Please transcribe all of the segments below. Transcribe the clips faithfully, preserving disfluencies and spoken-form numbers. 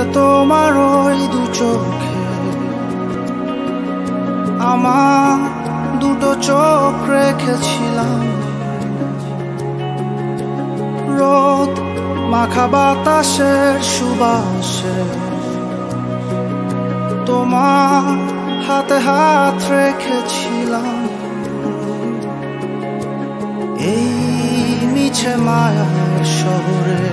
ভুলে তোমার ওই দু চোখে আমার দুটো চোখ রেখেছিলাম। রোদ মাখা বাতাসের সুবাসে তোমার হাতে হাত রেখেছিলাম। এই মিছে মায়ার শহরে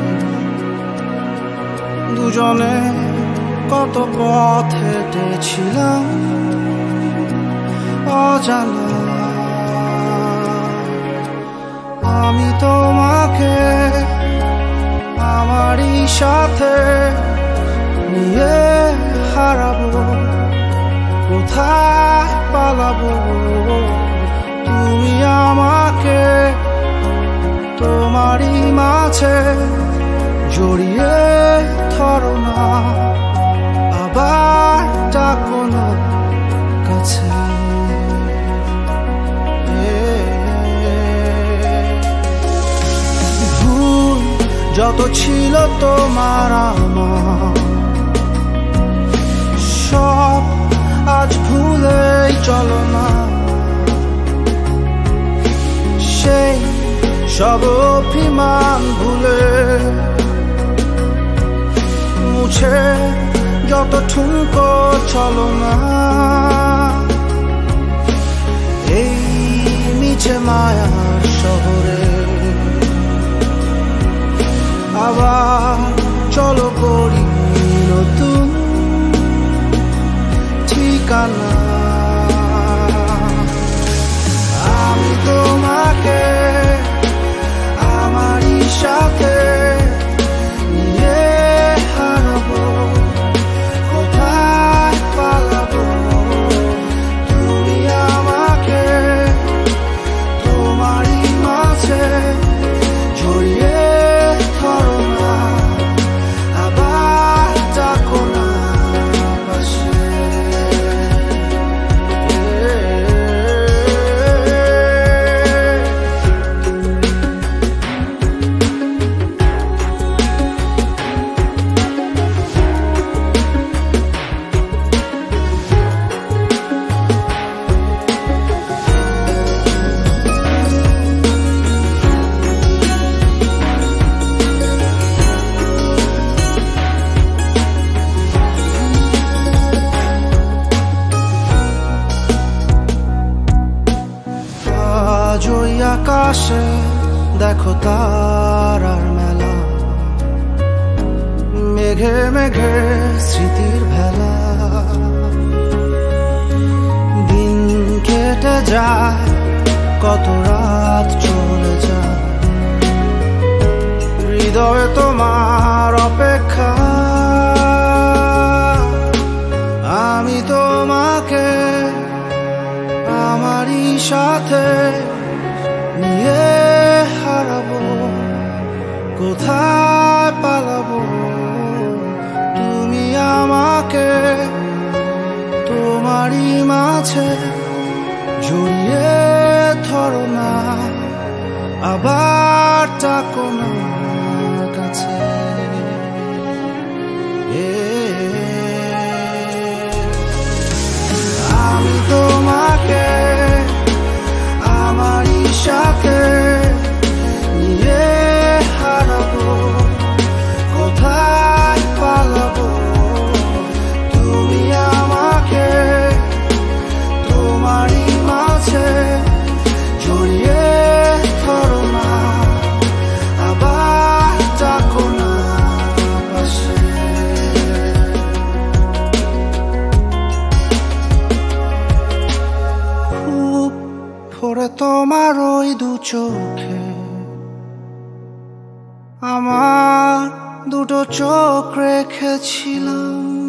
দুজনে কত পথ হেঁটেছিলাম অজানা। আমি তোমাকে আমারই সাথে নিয়ে হারাবো, কোথায় পালাবো? তুমি আমাকে তোমারই মাঝে জড়িয়ে ধরো না, আবার ডাকো না কাছে। ভুল যত ছিল তোমার আমার সব আজ ভুলেই চলো না। সেই সব অভিমান ভুলে মুছে যত ঠুনকো চলো না। এই মিছে মায়ার শহরে আবার চলো করি নতুন ঠিকানা। আমি তোমাকে আমারই সাথে নিয়ে হারাবো, কোথায় পালাবো? তুমি আমাকে তোমারই মাঝে জড়িয়ে ধরো না, আবার ডাকো না পাশে। আজ ওই আকাশে দেখো তারার মেলা, মেঘে মেঘে স্মৃতির ভেলা। দিন কেটে যায়, কত রাত চলে যায়, হৃদয়ে তোমার অপেক্ষা। আমি তোমাকে আমারই সাথে নিয়ে হারাবো, কোথায় পালাবো? তুমি আমাকে তোমারই মাঝে জড়িয়ে ধরো না, আবার ডাকো না কাছে। আমি তোমাকে আমারই সাথে নিয়ে হারাবো, কোথায় পালাবো? তুমি আমাকে তোমারই মাঝে জড়িয়ে ধরো না, আবার ডাকো না পাশে। খুব ভোরে তোমার ওই দু চোখে আমার দুটো চোখ রেখেছিলাম।